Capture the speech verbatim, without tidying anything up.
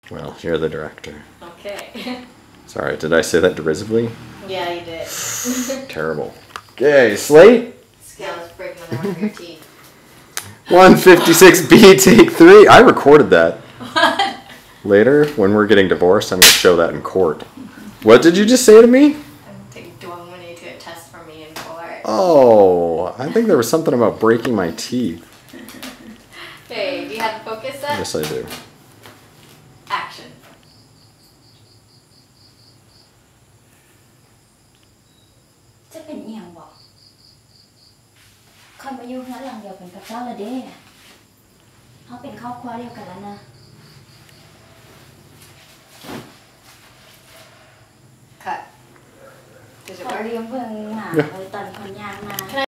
Well, you're the director. Okay. Sorry, did I say that derisively? Yeah, you did. Terrible. Okay, slate. Scale is breaking another one of your teeth. one fifty-six B, take three. I recorded that. What? Later, when we're getting divorced, I'm going to show that in court. What did you just say to me? I'm taking Dwayne Winnie to a test for me in court. Oh, I think there was something about breaking my teeth. Okay, do you have the focus set? Yes, I do. Action. จะเป็นเอียงบอกคอยมาอยู่เฮือนหลังเดียวกันกับเจ้าละเด้เขาเป็นครอบครัวเดียวกันแล้วนะ Cut. Does it ขอ work? เรียมเบิ่งหมาเลยตอนคนยางมา